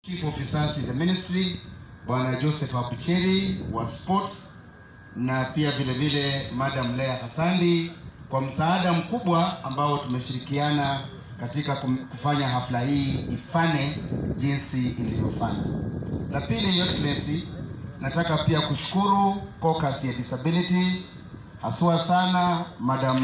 Chief Officers in the Ministry, Bwana Joseph Abucheri wa Sports, na pia vile vile Madam Lea Hasandi kwa msaada mkubwa ambao tumeshirikiana katika kufanya hafla hii ifane jinsi ilivyofanya. La pili, Your Excellency, nataka pia kushukuru caucus ya disability, haswa sana Madam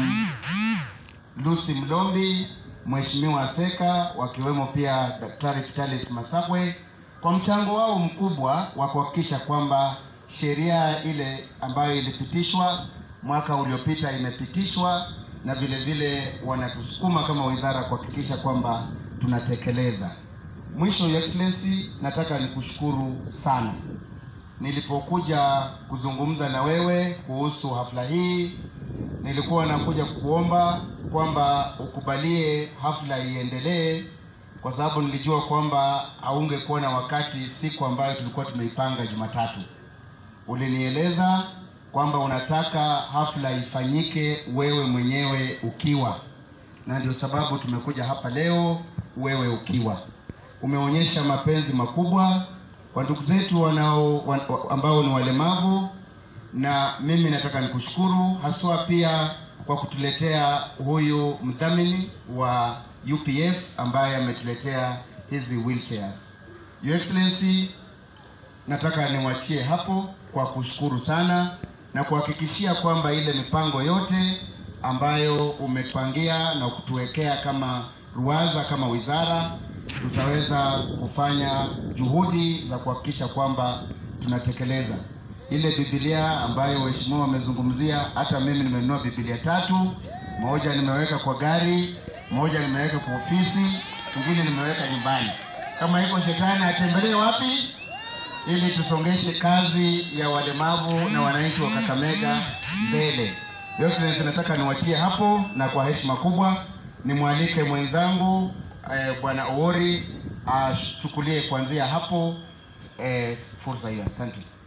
Lucy Mlombi, Mheshimiwa Seka, wakiwemo pia Daktari Vitalis Masabwe kwa mchango wao mkubwa wa kuhakikisha kwamba sheria ile ambayo ilipitishwa mwaka uliopita imepitishwa, na vile vile wanatusukuma kama wizara kuhakikisha kwamba tunatekeleza. Mwisho, Your Excellency, nataka nikushukuru sana. Nilipokuja kuzungumza na wewe kuhusu hafla hii, nilikuwa nakuja kukuomba kwamba ukubalie hafla iendelee, kwa sababu nilijua kwamba haungekuwa na wakati siku ambayo tulikuwa tumeipanga Jumatatu. Ulinieleza kwamba unataka hafla ifanyike wewe mwenyewe ukiwa, na ndio sababu tumekuja hapa leo wewe ukiwa. Umeonyesha mapenzi makubwa kwa ndugu zetu ambao ni walemavu, na mimi nataka nikushukuru haswa pia kwa kutuletea huyu mdhamini wa UPF ambaye ametuletea hizi wheelchairs. Your Excellency, nataka niwachie hapo kwa kushukuru sana na kuhakikishia kwamba ile mipango yote ambayo umepangia na kutuwekea kama ruwaza kama wizara, tutaweza kufanya juhudi za kuhakikisha kwamba tunatekeleza. Ile Bibilia ambayo waheshimiwa wamezungumzia, hata mimi nimenunua Bibilia 3, moja nimeweka kwa gari, moja nimeweka kwa ofisi, nyingine nimeweka nyumbani. Kama iko shetani atembelee wapi, ili tusongeshe kazi ya walemavu na wananchi wa Kakamega mbele. Your Excellency, nataka niwachie hapo, na kwa heshima kubwa nimwalike mwenzangu Bwana Owori achukulie kuanzia hapo fursa hiyo. Asante.